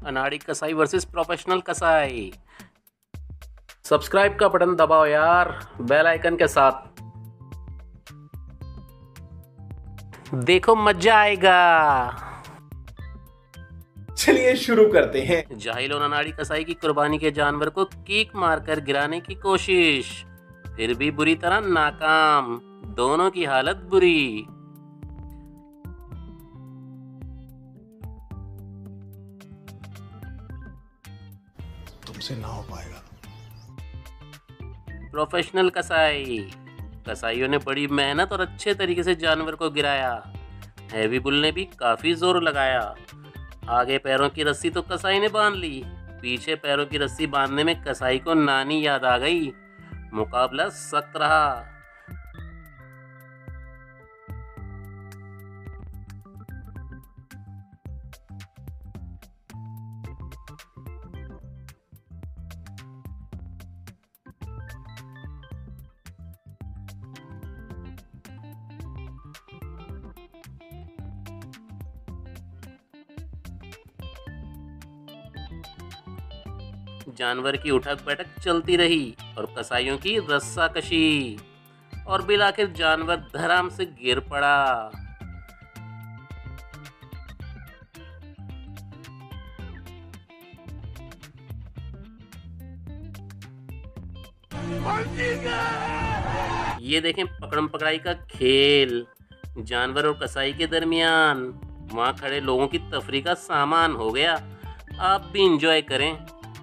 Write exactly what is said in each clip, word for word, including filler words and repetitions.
अनाड़ी कसाई versus professional कसाई। सब्सक्राइब का बटन दबाओ यार, बेल आइकन के साथ। देखो मजा आएगा। चलिए शुरू करते हैं। जाहिल और अनाड़ी कसाई की कुर्बानी के जानवर को कीक मारकर गिराने की कोशिश, फिर भी बुरी तरह नाकाम। दोनों की हालत बुरी। तुमसे ना हो पाएगा। प्रोफेशनल कसाई। कसाईयों ने बड़ी मेहनत और अच्छे तरीके से जानवर को गिराया। हैवी बुल ने भी काफी जोर लगाया। आगे पैरों की रस्सी तो कसाई ने बांध ली, पीछे पैरों की रस्सी बांधने में कसाई को नानी याद आ गई। मुकाबला सख्त रहा। जानवर की उठक बैठक चलती रही और कसाईयों की रस्साकशी, और बिल आखिर जानवर धड़ाम से गिर पड़ा। ये देखें पकड़म पकड़ाई का खेल जानवर और कसाई के दरमियान। वहां खड़े लोगों की तफरी का सामान हो गया। आप भी इंजॉय करें।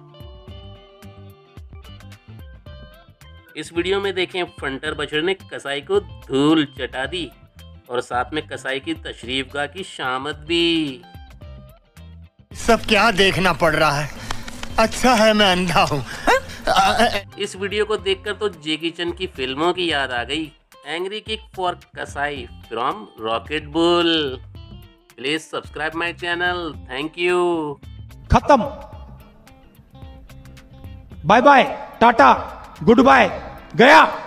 इस वीडियो में देखें फंटर बछड़े ने कसाई को धूल चटा दी और साथ में कसाई की तशरीफगाह की शामत भी। सब क्या देखना पड़ रहा है? अच्छा है मैं अंधा हूँ। इस वीडियो को देखकर तो जैकी चैन की फिल्मों की याद आ गई। एंग्री किक फॉर कसाई from Rocket Bull. Please subscribe my channel. Thank you. खत्म। Bye bye, tata, goodbye, गया।